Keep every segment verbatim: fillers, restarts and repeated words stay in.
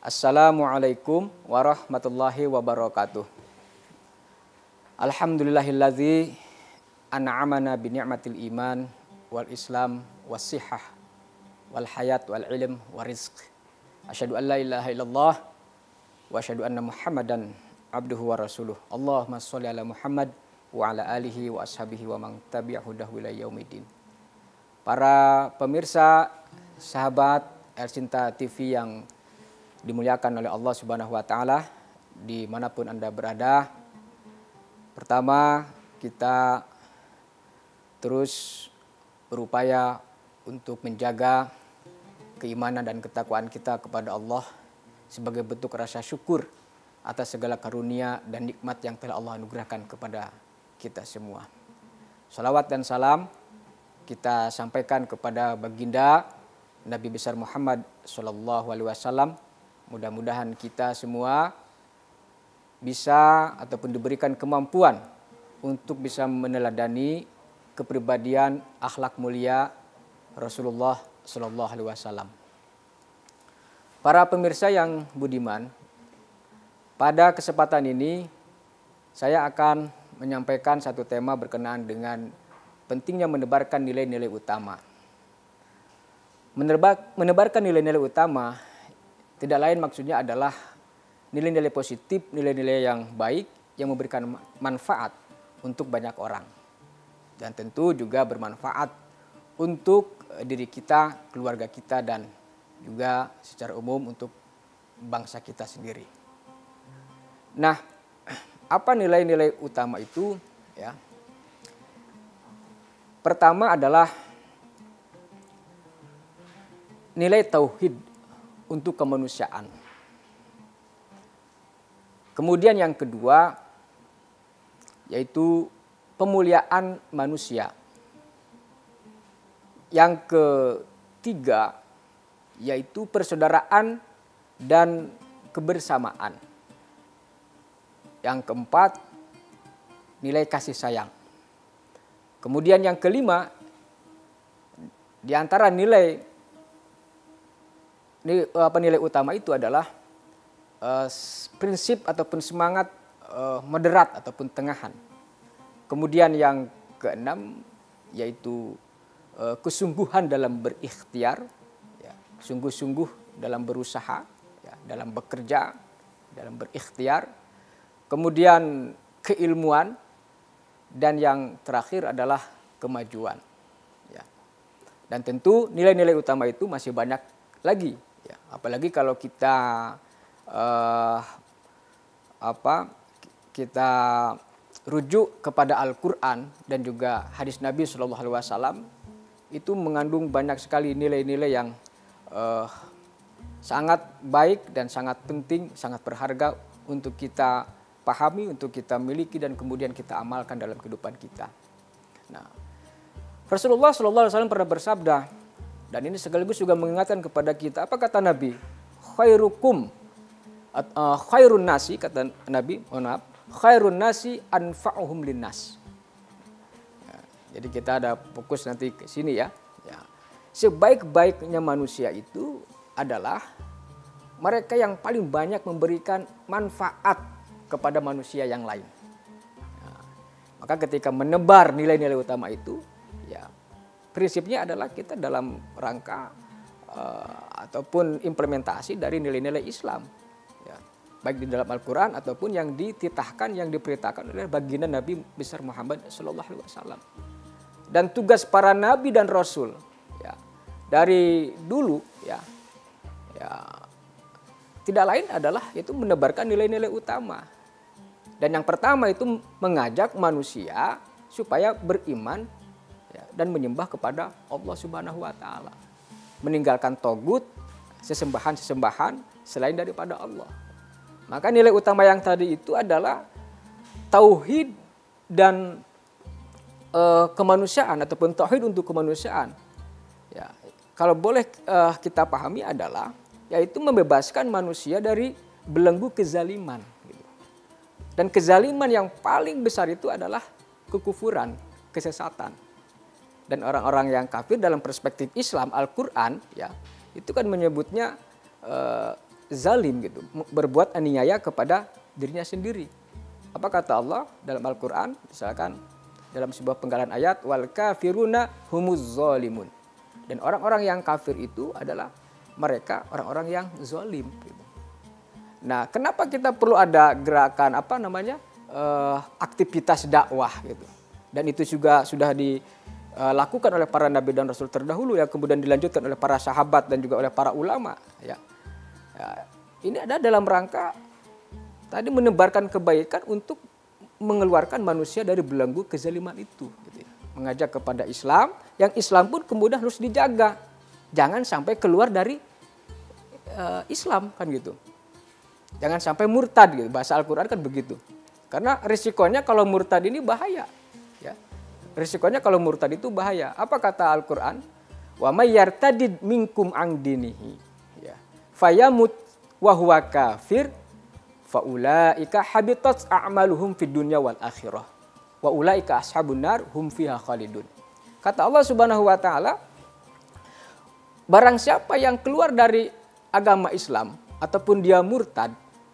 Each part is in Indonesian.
Assalamualaikum warahmatullahi wabarakatuh. Alhamdulillahilladzi an'amana bi ni'matil iman wal islam was sihah wal hayat wal ilm wal rizq. Asyhadu an la ilaha illallah wa asyhadu anna Muhammadan abduhu wa rasuluh. Allahumma sholli ala Muhammad wa ala alihi wa ashabihi wa man tabi'ahu dahu ila yaumiddin. Para pemirsa, sahabat Ersinta T V yang dimuliakan oleh Allah Subhanahu wa taala dimanapun Anda berada. Pertama, kita terus berupaya untuk menjaga keimanan dan ketakwaan kita kepada Allah sebagai bentuk rasa syukur atas segala karunia dan nikmat yang telah Allah anugerahkan kepada kita semua. Salawat dan salam kita sampaikan kepada baginda Nabi besar Muhammad Shallallahu Alaihi Wasallam. Mudah-mudahan kita semua bisa ataupun diberikan kemampuan untuk bisa meneladani kepribadian akhlak mulia Rasulullah Shallallahu Alaihi Wasallam. Para pemirsa yang budiman, pada kesempatan ini saya akan menyampaikan satu tema berkenaan dengan pentingnya menebarkan nilai-nilai utama. Menebar, menebarkan nilai-nilai utama tidak lain maksudnya adalah nilai-nilai positif, nilai-nilai yang baik yang memberikan manfaat untuk banyak orang. Dan tentu juga bermanfaat untuk diri kita, keluarga kita, dan juga secara umum untuk bangsa kita sendiri. Nah, apa nilai-nilai utama itu? Ya. Pertama adalah nilai tauhid untuk kemanusiaan. Kemudian yang kedua yaitu pemuliaan manusia. Yang ketiga yaitu persaudaraan dan kebersamaan. Yang keempat nilai kasih sayang. Kemudian yang kelima di antara nilai Ini, apa nilai utama itu adalah uh, prinsip ataupun semangat uh, moderat ataupun tengahan. Kemudian yang keenam yaitu uh, kesungguhan dalam berikhtiar, ya, sungguh-sungguh dalam berusaha, ya, dalam bekerja, dalam berikhtiar. Kemudian keilmuan, dan yang terakhir adalah kemajuan. Ya. Dan tentu nilai-nilai utama itu masih banyak lagi. Ya, apalagi kalau kita uh, apa kita rujuk kepada Al-Quran dan juga hadis Nabi Shallallahu Alaihi Wasallam, itu mengandung banyak sekali nilai-nilai yang uh, sangat baik dan sangat penting, sangat berharga untuk kita pahami, untuk kita miliki dan kemudian kita amalkan dalam kehidupan kita. Nah, Rasulullah Shallallahu Alaihi Wasallam pernah bersabda, dan ini sekaligus juga mengingatkan kepada kita, apa kata Nabi? Khairukum, uh, khairun nasi, kata Nabi, oh maaf, khairun nasi anfa'uhum linnas. Ya, jadi kita ada fokus nanti ke sini ya. Ya. Sebaik-baiknya manusia itu adalah mereka yang paling banyak memberikan manfaat kepada manusia yang lain. Ya. Maka ketika menebar nilai-nilai utama itu, ya, prinsipnya adalah kita dalam rangka uh, ataupun implementasi dari nilai-nilai Islam, ya, baik di dalam Al-Quran ataupun yang dititahkan, yang diperintahkan oleh baginda Nabi besar Muhammad Shallallahu Alaihi Wasallam. Dan tugas para nabi dan rasul, ya, dari dulu, ya, ya, tidak lain adalah itu menebarkan nilai-nilai utama. Dan yang pertama itu mengajak manusia supaya beriman dan menyembah kepada Allah Subhanahu wa taala. Meninggalkan togut, sesembahan-sesembahan selain daripada Allah. Maka nilai utama yang tadi itu adalah tauhid dan e, kemanusiaan ataupun tauhid untuk kemanusiaan. Ya, kalau boleh e, kita pahami adalah yaitu membebaskan manusia dari belenggu kezaliman. Dan kezaliman yang paling besar itu adalah kekufuran, kesesatan. Dan orang-orang yang kafir dalam perspektif Islam, Al-Quran, ya, itu kan menyebutnya uh, zalim gitu, berbuat aniaya kepada dirinya sendiri. Apa kata Allah dalam Al-Quran? Misalkan dalam sebuah penggalan ayat, wal kafiruna humuz zalimun. Dan orang-orang yang kafir itu adalah mereka orang-orang yang zalim. Gitu. Nah, kenapa kita perlu ada gerakan apa namanya uh, aktivitas dakwah gitu? Dan itu juga sudah dilakukan oleh para nabi dan rasul terdahulu, yang kemudian dilanjutkan oleh para sahabat dan juga oleh para ulama. Ya, ya ini ada dalam rangka tadi menebarkan kebaikan untuk mengeluarkan manusia dari belenggu kezaliman itu. Gitu ya. Mengajak kepada Islam, yang Islam pun kemudian harus dijaga, jangan sampai keluar dari uh, Islam kan gitu. Jangan sampai murtad gitu. Bahasa Al-Quran kan begitu. Karena risikonya kalau murtad ini bahaya. Ya. Risikonya kalau murtad itu bahaya. Apa kata Al-Quran? Wa may yartadid minkum an dinihi. Ya. Fayamut wa huwa kafir faulaika habitat a'maluhum fid dunya wal akhirah. Wa ulaika ashabun nar hum fiha khalidun. Kata Allah Subhanahu wa taala, barang siapa yang keluar dari agama Islam ataupun dia murtad,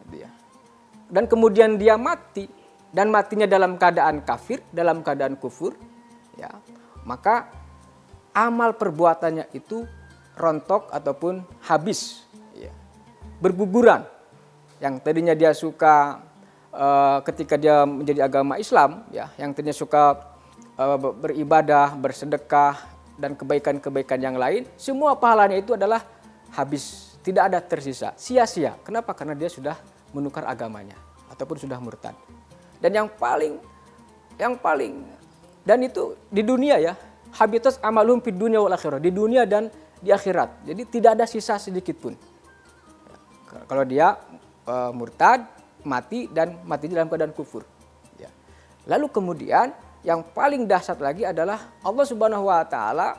dan kemudian dia mati, dan matinya dalam keadaan kafir, dalam keadaan kufur, ya, maka amal perbuatannya itu rontok ataupun habis, ya, berguguran. Yang tadinya dia suka uh, ketika dia menjadi agama Islam, ya, yang tadinya suka uh, beribadah, bersedekah, dan kebaikan-kebaikan yang lain, semua pahalanya itu adalah habis. Tidak ada tersisa, sia-sia. Kenapa? Karena dia sudah menukar agamanya ataupun sudah murtad. Dan yang paling yang paling dan itu di dunia ya, habitus amalum fid dunya wal akhirah, di dunia dan di akhirat. Jadi tidak ada sisa sedikit pun. Kalau dia e, murtad, mati dan mati dalam keadaan kufur. Ya. Lalu kemudian yang paling dahsyat lagi adalah Allah Subhanahu wa taala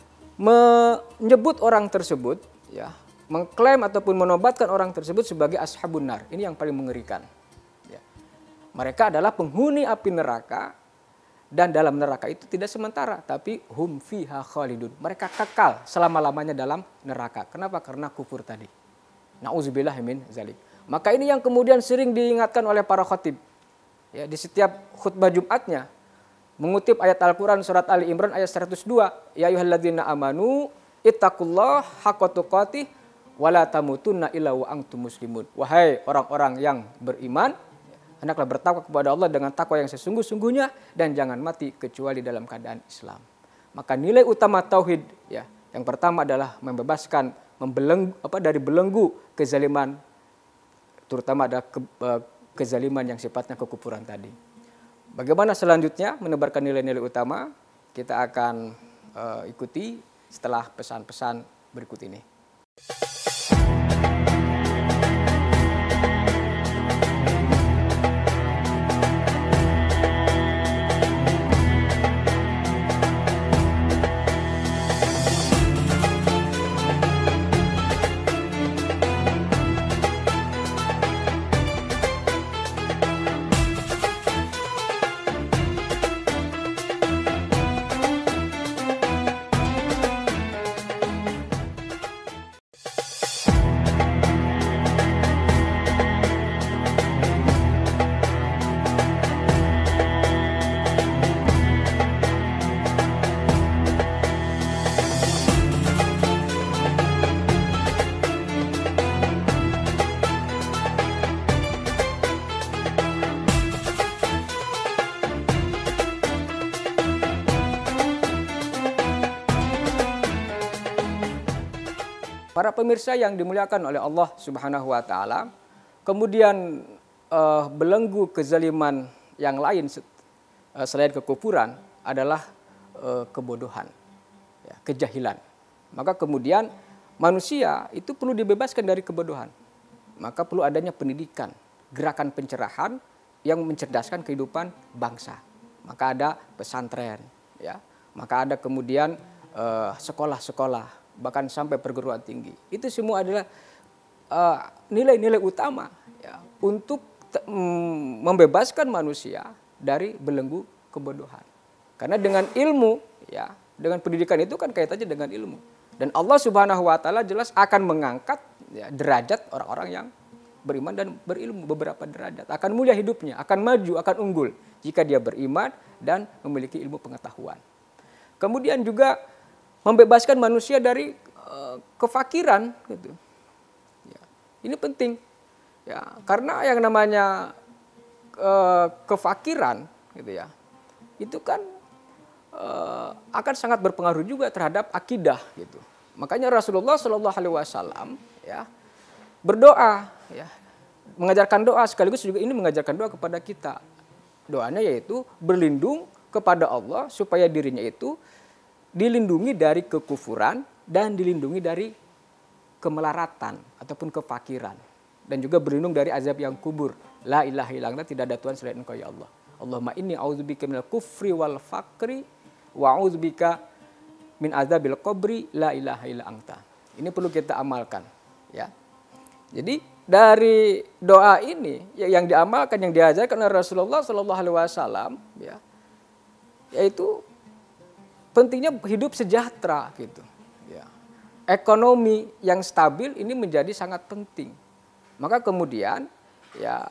menyebut orang tersebut, ya, mengklaim ataupun menobatkan orang tersebut sebagai ashabun nar. Ini yang paling mengerikan. Ya. Mereka adalah penghuni api neraka, dan dalam neraka itu tidak sementara, tapi hum fiha khalidun. Mereka kekal selama-lamanya dalam neraka. Kenapa? Karena kufur tadi. Nauzubillah min zalik. Maka ini yang kemudian sering diingatkan oleh para khatib. Ya, di setiap khutbah Jumatnya mengutip ayat Al-Quran surat Ali Imran ayat seratus dua. Ya ayyuhalladzina amanu ittaqullaha haqqa tuqatih wala tamutunna illa wa antum muslimun. Wahai orang-orang yang beriman, hendaklah bertakwa kepada Allah dengan takwa yang sesungguh-sungguhnya dan jangan mati kecuali dalam keadaan Islam. Maka nilai utama tauhid, ya, yang pertama adalah membebaskan membelenggu apa dari belenggu kezaliman, terutama ada ke, kezaliman yang sifatnya kekufuran tadi. Bagaimana selanjutnya menebarkan nilai-nilai utama? Kita akan uh, ikuti setelah pesan-pesan berikut ini. Para pemirsa yang dimuliakan oleh Allah Subhanahu wa taala, kemudian uh, belenggu kezaliman yang lain uh, selain kekufuran adalah uh, kebodohan, ya, kejahilan. Maka kemudian manusia itu perlu dibebaskan dari kebodohan. Maka perlu adanya pendidikan, gerakan pencerahan yang mencerdaskan kehidupan bangsa. Maka ada pesantren, ya. Maka ada kemudian uh, sekolah-sekolah, bahkan sampai perguruan tinggi. Itu semua adalah nilai-nilai uh, utama, ya, untuk mm, membebaskan manusia dari belenggu kebodohan. Karena dengan ilmu, ya, dengan pendidikan itu kan kaitannya dengan ilmu. Dan Allah Subhanahu wa taala jelas akan mengangkat ya, derajat orang-orang yang beriman dan berilmu, beberapa derajat. Akan mulia hidupnya, akan maju, akan unggul jika dia beriman dan memiliki ilmu pengetahuan. Kemudian juga membebaskan manusia dari uh, kefakiran gitu. Ya, ini penting. Ya, karena yang namanya uh, kefakiran gitu ya. Itu kan uh, akan sangat berpengaruh juga terhadap akidah gitu. Makanya Rasulullah Shallallahu alaihi wasallam ya berdoa ya, mengajarkan doa sekaligus juga ini mengajarkan doa kepada kita. Doanya yaitu berlindung kepada Allah supaya dirinya itu dilindungi dari kekufuran dan dilindungi dari kemelaratan ataupun kefakiran, dan juga berlindung dari azab yang kubur. La ilaha illallah, tidak ada Tuhan selain Engkau ya Allah. Allahumma inni a'udzubika minal kufri wal fakri wa a'udzubika min azabil qabri la ilaha illa anta. Ini perlu kita amalkan ya. Jadi dari doa ini yang diamalkan, yang diajarkan oleh Rasulullah Shallallahu alaihi wasallam ya, yaitu pentingnya hidup sejahtera gitu ya. Ekonomi yang stabil ini menjadi sangat penting. Maka kemudian ya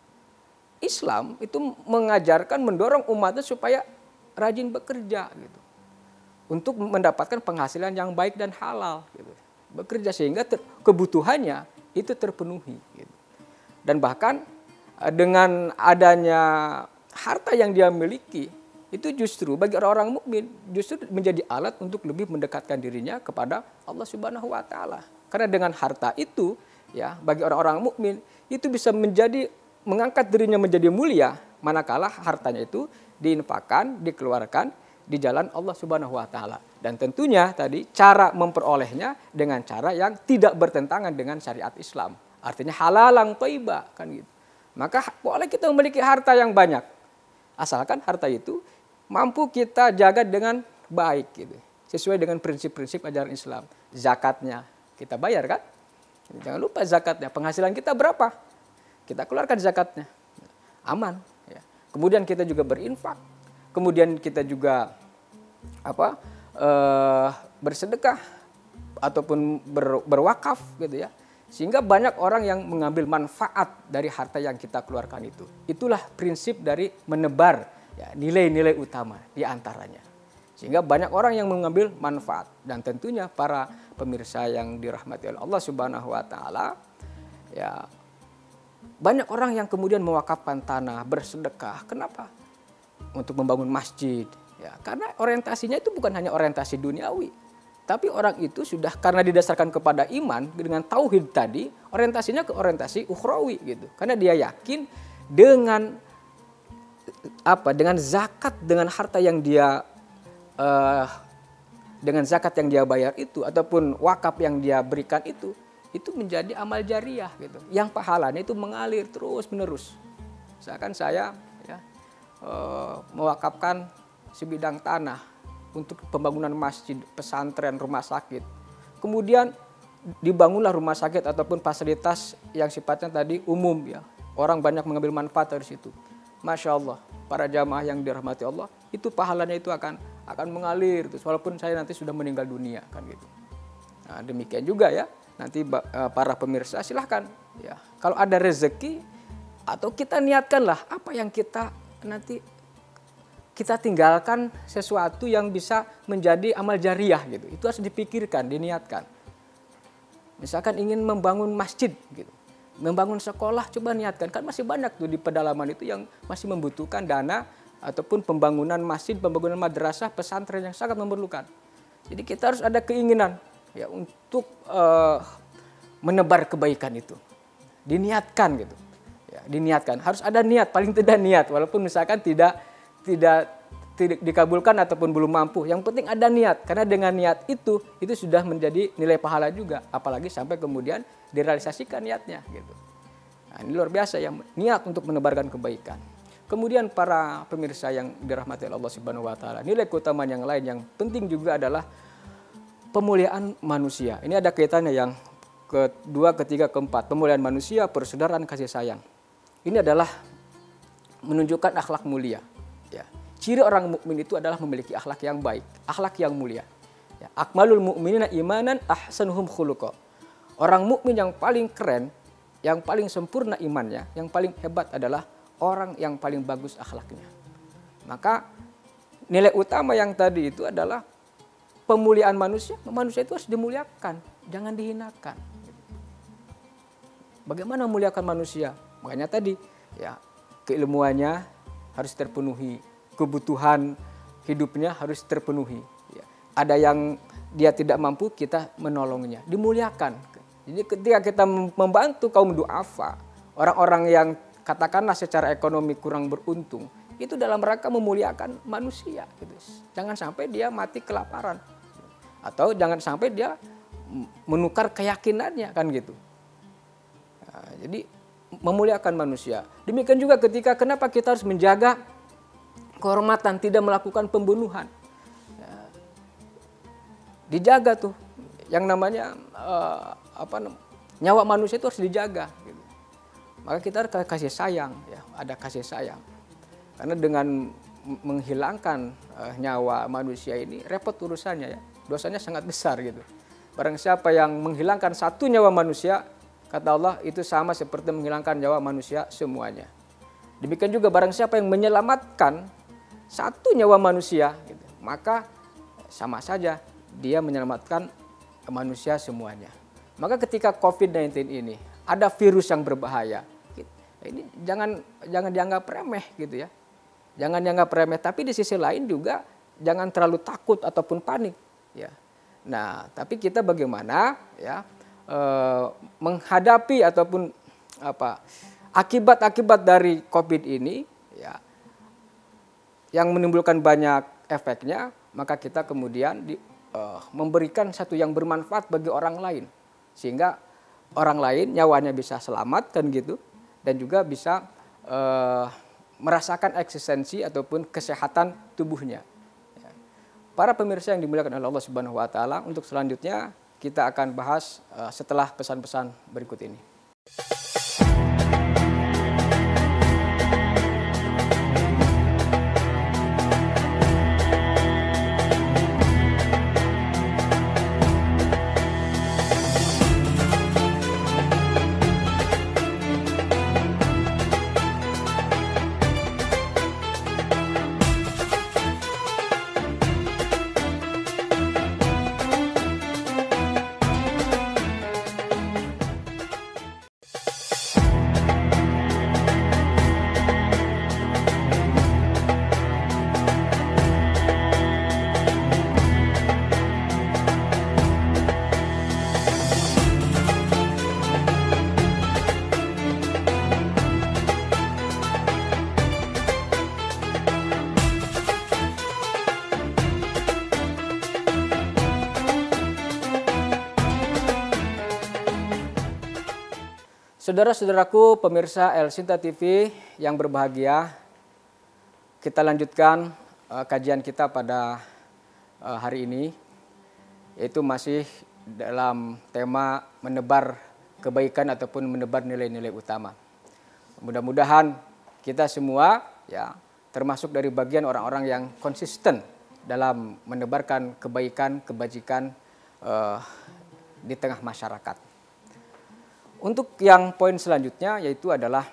Islam itu mengajarkan, mendorong umatnya supaya rajin bekerja gitu, untuk mendapatkan penghasilan yang baik dan halal gitu. Bekerja sehingga ter, kebutuhannya itu terpenuhi gitu. Dan bahkan dengan adanya harta yang dia miliki itu justru bagi orang-orang mukmin justru menjadi alat untuk lebih mendekatkan dirinya kepada Allah Subhanahu wa taala. Karena dengan harta itu ya, bagi orang-orang mukmin itu bisa menjadi mengangkat dirinya menjadi mulia manakala hartanya itu diinfakkan, dikeluarkan di jalan Allah Subhanahu wa taala. Dan tentunya tadi cara memperolehnya dengan cara yang tidak bertentangan dengan syariat Islam. Artinya halalang thayyibah kan gitu. Maka boleh kita memiliki harta yang banyak, asalkan harta itu mampu kita jaga dengan baik gitu, sesuai dengan prinsip-prinsip ajaran Islam. Zakatnya kita bayar kan? Jangan lupa zakatnya. Penghasilan kita berapa? Kita keluarkan zakatnya. Aman ya. Kemudian kita juga berinfak. Kemudian kita juga apa? Eh, bersedekah ataupun ber, berwakaf gitu ya. Sehingga banyak orang yang mengambil manfaat dari harta yang kita keluarkan itu. Itulah prinsip dari menebar ya, nilai-nilai utama di antaranya. Sehingga banyak orang yang mengambil manfaat. Dan tentunya para pemirsa yang dirahmati oleh Allah Subhanahu wa taala ya, banyak orang yang kemudian mewakafkan tanah, bersedekah. Kenapa? Untuk membangun masjid ya. Karena orientasinya itu bukan hanya orientasi duniawi, tapi orang itu sudah karena didasarkan kepada iman dengan tauhid tadi, orientasinya ke orientasi ukhrawi gitu. Karena dia yakin dengan apa? Dengan zakat, dengan harta yang dia uh, dengan zakat yang dia bayar itu ataupun wakaf yang dia berikan itu, itu menjadi amal jariah gitu. Yang pahalanya itu mengalir terus menerus. Misalkan saya ya, uh, mewakafkan sebidang tanah untuk pembangunan masjid, pesantren, rumah sakit. Kemudian dibangunlah rumah sakit ataupun fasilitas yang sifatnya tadi umum ya. Orang banyak mengambil manfaat dari situ. Masya Allah, para jamaah yang dirahmati Allah, itu pahalanya itu akan akan mengalir. Terus walaupun saya nanti sudah meninggal dunia kan gitu. Nah, demikian juga ya. Nanti para pemirsa silahkan ya. Kalau ada rezeki atau kita niatkanlah apa yang kita nanti kita tinggalkan sesuatu yang bisa menjadi amal jariah gitu. Itu harus dipikirkan, diniatkan. Misalkan ingin membangun masjid gitu, membangun sekolah, coba niatkan. Kan masih banyak tuh di pedalaman itu yang masih membutuhkan dana ataupun pembangunan masjid, pembangunan madrasah, pesantren yang sangat memerlukan. Jadi kita harus ada keinginan ya untuk uh, menebar kebaikan itu. Diniatkan gitu. Ya, diniatkan. Harus ada niat, paling tidak niat walaupun misalkan tidak tidak tidak dikabulkan ataupun belum mampu. Yang penting ada niat, karena dengan niat itu itu sudah menjadi nilai pahala juga, apalagi sampai kemudian direalisasikan niatnya gitu. Nah, ini luar biasa ya, niat untuk menebarkan kebaikan. Kemudian para pemirsa yang dirahmati Allah Subhanahu wa taala, nilai keutamaan yang lain yang penting juga adalah pemuliaan manusia. Ini ada kaitannya yang kedua, ketiga, keempat. Pemuliaan manusia, persaudaraan, kasih sayang. Ini adalah menunjukkan akhlak mulia. Ya. Ciri orang mukmin itu adalah memiliki akhlak yang baik, akhlak yang mulia. Ya, akmalul mu'minina imanan ahsanuhum khuluqa. Orang mukmin yang paling keren, yang paling sempurna imannya, yang paling hebat adalah orang yang paling bagus akhlaknya. Maka nilai utama yang tadi itu adalah pemuliaan manusia. Manusia itu harus dimuliakan, jangan dihinakan. Bagaimana memuliakan manusia? Makanya tadi ya, keilmuannya harus terpenuhi, kebutuhan hidupnya harus terpenuhi. Ya. Ada yang dia tidak mampu, kita menolongnya, dimuliakan. Jadi ketika kita membantu kaum du'afa, orang-orang yang katakanlah secara ekonomi kurang beruntung, itu dalam rangka memuliakan manusia. Gitu. Jangan sampai dia mati kelaparan, atau jangan sampai dia menukar keyakinannya, kan gitu. Nah, jadi memuliakan manusia. Demikian juga ketika kenapa kita harus menjaga kehormatan, tidak melakukan pembunuhan. Ya, dijaga tuh, yang namanya uh, apa nyawa manusia itu harus dijaga. Gitu. Maka kita harus kasih sayang, ya, ada kasih sayang. Karena dengan menghilangkan uh, nyawa manusia ini repot urusannya, ya, dosanya sangat besar gitu. Barang siapa yang menghilangkan satu nyawa manusia, kata Allah, itu sama seperti menghilangkan nyawa manusia semuanya. Demikian juga barang siapa yang menyelamatkan satu nyawa manusia, gitu, maka sama saja dia menyelamatkan manusia semuanya. Maka ketika covid sembilan belas ini ada virus yang berbahaya, ini jangan jangan dianggap remeh gitu ya. Jangan dianggap remeh, tapi di sisi lain juga jangan terlalu takut ataupun panik ya. Nah, tapi kita bagaimana ya eh, menghadapi ataupun apa akibat-akibat dari COVID ini ya, yang menimbulkan banyak efeknya, maka kita kemudian di, uh, memberikan satu yang bermanfaat bagi orang lain, sehingga orang lain nyawanya bisa selamat kan gitu, dan juga bisa uh, merasakan eksistensi ataupun kesehatan tubuhnya. Ya. Para pemirsa yang dimuliakan oleh Allah Subhanahu Wa Taala, untuk selanjutnya kita akan bahas uh, setelah pesan-pesan berikut ini. Saudara-saudaraku pemirsa El Sinta T V yang berbahagia, kita lanjutkan uh, kajian kita pada uh, hari ini, yaitu masih dalam tema menebar kebaikan ataupun menebar nilai-nilai utama. Mudah-mudahan kita semua ya termasuk dari bagian orang-orang yang konsisten dalam menebarkan kebaikan, kebajikan uh, di tengah masyarakat. Untuk yang poin selanjutnya yaitu adalah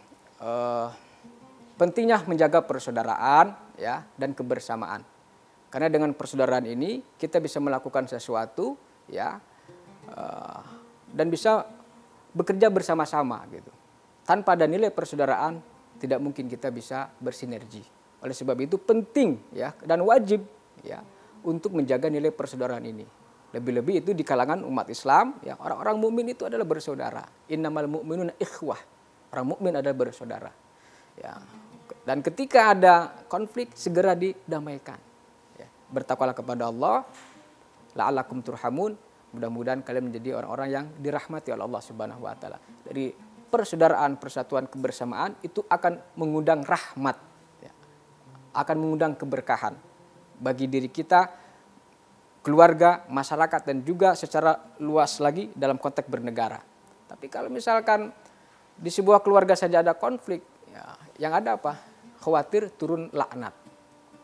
uh, pentingnya menjaga persaudaraan ya dan kebersamaan. Karena dengan persaudaraan ini kita bisa melakukan sesuatu ya uh, dan bisa bekerja bersama-sama gitu. Tanpa ada nilai persaudaraan tidak mungkin kita bisa bersinergi. Oleh sebab itu penting ya dan wajib ya untuk menjaga nilai persaudaraan ini. Lebih-lebih itu di kalangan umat Islam, ya orang-orang mukmin itu adalah bersaudara. Innamal mu'minuna ikhwah. Orang mukmin adalah bersaudara. Ya. Dan ketika ada konflik segera didamaikan. Ya. Bertakwalah kepada Allah, la'allakum turhamun. Mudah-mudahan kalian menjadi orang-orang yang dirahmati oleh Allah Subhanahu Wa Taala. Dari persaudaraan, persatuan, kebersamaan itu akan mengundang rahmat, ya. Akan mengundang keberkahan bagi diri kita, keluarga, masyarakat, dan juga secara luas lagi dalam konteks bernegara. Tapi kalau misalkan di sebuah keluarga saja ada konflik, ya, yang ada apa? Khawatir turun laknat.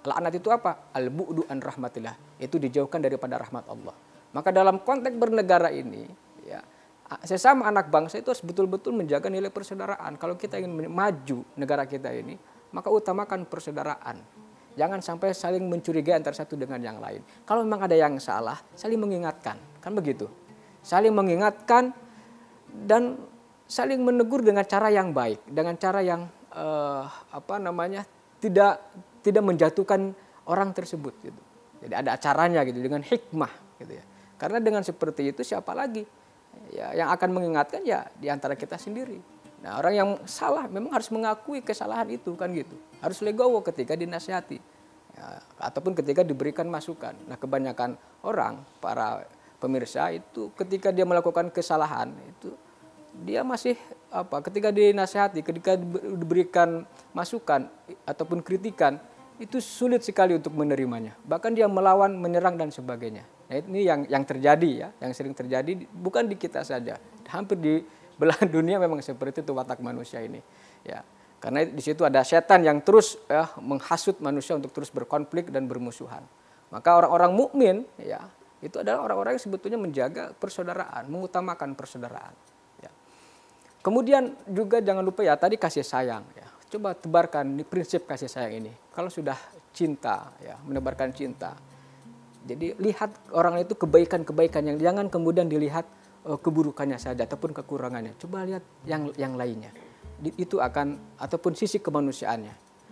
Laknat itu apa? Al-bu'du an rahmatillah. Itu dijauhkan daripada rahmat Allah. Maka dalam konteks bernegara ini, ya, sesama anak bangsa itu harus betul-betul menjaga nilai persaudaraan. Kalau kita ingin maju negara kita ini, maka utamakan persaudaraan. Jangan sampai saling mencurigai antara satu dengan yang lain. Kalau memang ada yang salah, saling mengingatkan. Kan begitu. Saling mengingatkan dan saling menegur dengan cara yang baik, dengan cara yang uh, apa namanya tidak tidak menjatuhkan orang tersebut. Gitu. Jadi ada caranya gitu dengan hikmah, gitu ya. Karena dengan seperti itu siapa lagi ya, yang akan mengingatkan ya di antara kita sendiri. Nah orang yang salah memang harus mengakui kesalahan itu kan gitu. Harus legowo ketika dinasihati ya, ataupun ketika diberikan masukan. Nah kebanyakan orang para pemirsa itu ketika dia melakukan kesalahan itu dia masih apa ketika dinasihati, ketika diberikan masukan ataupun kritikan itu sulit sekali untuk menerimanya. Bahkan dia melawan, menyerang dan sebagainya. Nah, ini yang yang terjadi ya, yang sering terjadi bukan di kita saja, hampir di belahan dunia memang seperti itu watak manusia ini. Ya, karena di situ ada setan yang terus ya, menghasut manusia untuk terus berkonflik dan bermusuhan. Maka orang-orang mukmin ya itu adalah orang-orang yang sebetulnya menjaga persaudaraan, mengutamakan persaudaraan. Ya. Kemudian juga jangan lupa ya tadi kasih sayang ya. Coba tebarkan di prinsip kasih sayang ini. Kalau sudah cinta ya, menebarkan cinta. Jadi lihat orang itu kebaikan-kebaikan yang jangan kemudian dilihat uh, keburukannya saja ataupun kekurangannya. Coba lihat yang yang lainnya. Di, itu akan ataupun sisi kemanusiaannya.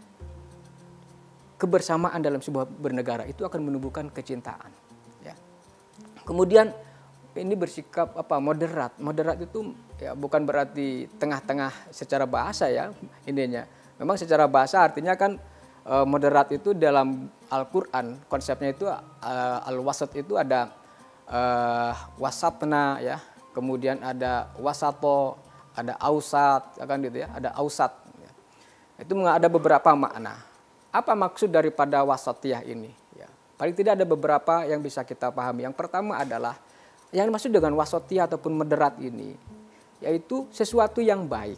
Kebersamaan dalam sebuah bernegara itu akan menumbuhkan kecintaan. Ya. Kemudian ini bersikap apa moderat. Moderat itu ya bukan berarti tengah-tengah secara bahasa ya intinya. Memang secara bahasa artinya kan e, moderat itu dalam Al-Qur'an konsepnya itu e, al-wasat itu ada e, wasatna ya, kemudian ada wasato, ada ausat kan gitu ya, ada ausat. Ya. Itu ada beberapa makna. Apa maksud daripada wasatiyah ini? Ya. Paling tidak ada beberapa yang bisa kita pahami. Yang pertama adalah yang dimaksud dengan wasatiyah ataupun moderat ini, yaitu sesuatu yang baik.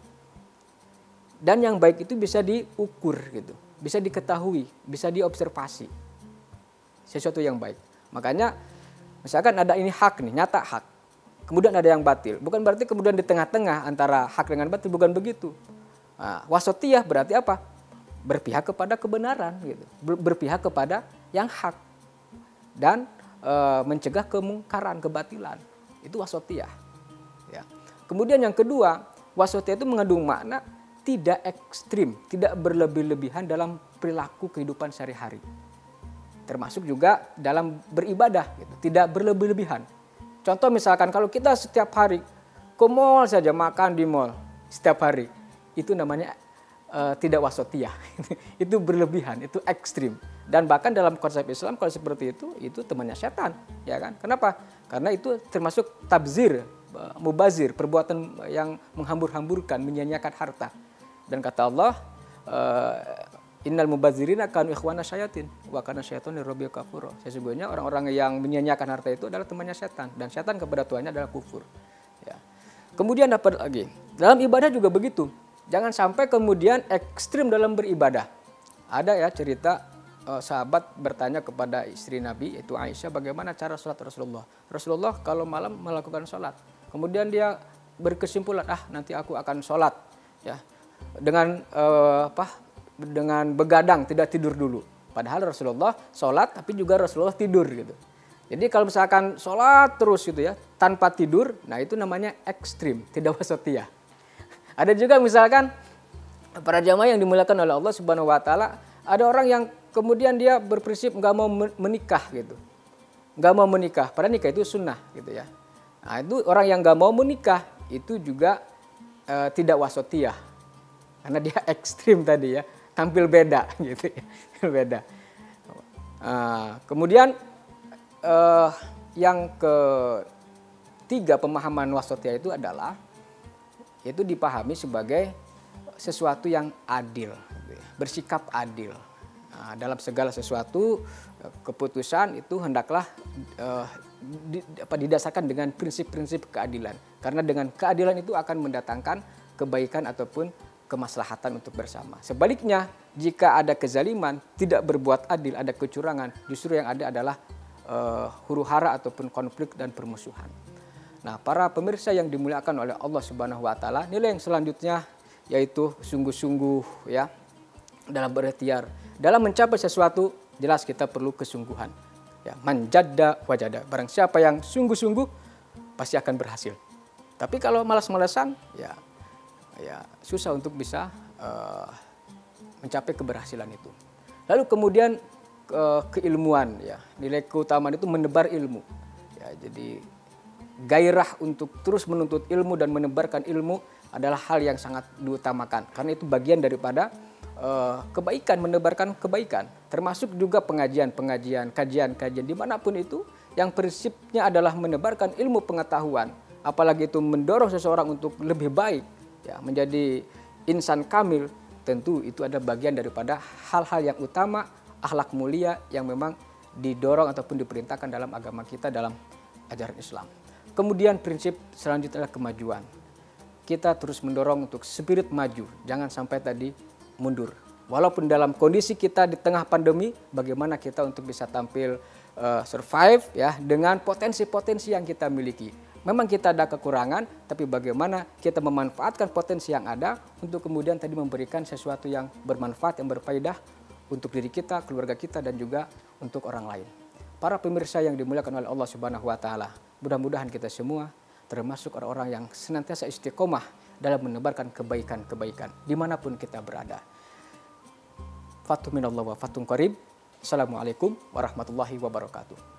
Dan yang baik itu bisa diukur gitu, bisa diketahui, bisa diobservasi. Sesuatu yang baik. Makanya misalkan ada ini hak nih, nyata hak. Kemudian ada yang batil. Bukan berarti kemudian di tengah-tengah antara hak dengan batil, bukan begitu. Nah, wasatiyah berarti apa? Berpihak kepada kebenaran gitu. Berpihak kepada yang hak. Dan e, mencegah kemungkaran, kebatilan. Itu wasatiyah. Ya. Kemudian yang kedua, wasatiyah itu mengandung makna tidak ekstrim, tidak berlebih-lebihan dalam perilaku kehidupan sehari-hari. Termasuk juga dalam beribadah, gitu. Tidak berlebih-lebihan. Contoh misalkan kalau kita setiap hari ke mall saja, makan di mall setiap hari, itu namanya uh, tidak wasatiyah. Itu berlebihan, itu ekstrim. Dan bahkan dalam konsep Islam kalau seperti itu, itu temannya setan, ya kan? Kenapa? Karena itu termasuk tabzir, mubazir, perbuatan yang menghambur-hamburkan, menyia-nyiakan harta. Dan kata Allah, innal mubazirina kanu ikhwana syayatin wa kana syaitanu lirabbil kafur. Sesungguhnya orang-orang yang menyia-nyiakan harta itu adalah temannya setan dan setan kepada Tuhannya adalah kufur. Ya. Kemudian dapat lagi, dalam ibadah juga begitu. Jangan sampai kemudian ekstrim dalam beribadah. Ada ya cerita uh, sahabat bertanya kepada istri Nabi yaitu Aisyah bagaimana cara sholat Rasulullah. Rasulullah kalau malam melakukan sholat. Kemudian dia berkesimpulan, ah nanti aku akan sholat ya dengan uh, apa? dengan begadang, tidak tidur dulu. Padahal Rasulullah sholat tapi juga Rasulullah tidur gitu. Jadi kalau misalkan sholat terus gitu ya tanpa tidur, nah itu namanya ekstrim, tidak wasatiyah. Ada juga misalkan para jamaah yang dimuliakan oleh Allah Subhanahu Wa Taala, ada orang yang kemudian dia berprinsip nggak mau menikah gitu, nggak mau menikah. Padahal nikah itu sunnah gitu ya. Nah itu orang yang nggak mau menikah itu juga e, tidak wasatiyah, karena dia ekstrim tadi ya. Tampil beda gitu ya, beda. Uh, kemudian uh, yang ketiga pemahaman wasatiyah itu adalah itu dipahami sebagai sesuatu yang adil, gitu ya, bersikap adil. Nah, dalam segala sesuatu keputusan itu hendaklah uh, di, apa, didasarkan dengan prinsip-prinsip keadilan. Karena dengan keadilan itu akan mendatangkan kebaikan ataupun kemaslahatan untuk bersama. Sebaliknya, jika ada kezaliman, tidak berbuat adil, ada kecurangan, justru yang ada adalah uh, huru-hara ataupun konflik dan permusuhan. Nah, para pemirsa yang dimuliakan oleh Allah Subhanahu wa taala, nilai yang selanjutnya yaitu sungguh-sungguh ya dalam berikhtiar. Dalam mencapai sesuatu, jelas kita perlu kesungguhan. Ya, manjadda wajada. Barang siapa yang sungguh-sungguh pasti akan berhasil. Tapi kalau malas-malasan, ya ya susah untuk bisa uh, mencapai keberhasilan itu. Lalu kemudian uh, keilmuan, ya nilai keutamaan itu menebar ilmu. Ya, jadi gairah untuk terus menuntut ilmu dan menebarkan ilmu adalah hal yang sangat diutamakan. Karena itu bagian daripada uh, kebaikan, menebarkan kebaikan. Termasuk juga pengajian-pengajian, kajian-kajian dimanapun itu yang prinsipnya adalah menebarkan ilmu pengetahuan. Apalagi itu mendorong seseorang untuk lebih baik, ya, menjadi insan kamil, tentu itu ada bagian daripada hal-hal yang utama, akhlak mulia yang memang didorong ataupun diperintahkan dalam agama kita, dalam ajaran Islam. Kemudian prinsip selanjutnya adalah kemajuan. Kita terus mendorong untuk spirit maju, jangan sampai tadi mundur. Walaupun dalam kondisi kita di tengah pandemi, bagaimana kita untuk bisa tampil uh, survive ya dengan potensi-potensi yang kita miliki. Memang kita ada kekurangan, tapi bagaimana kita memanfaatkan potensi yang ada untuk kemudian tadi memberikan sesuatu yang bermanfaat, yang berfaedah untuk diri kita, keluarga kita, dan juga untuk orang lain. Para pemirsa yang dimuliakan oleh Allah Subhanahu wa taala, mudah-mudahan kita semua termasuk orang-orang yang senantiasa istiqomah dalam menebarkan kebaikan-kebaikan dimanapun kita berada. Fatuh minallah wa fatun qarib. Assalamualaikum warahmatullahi wabarakatuh.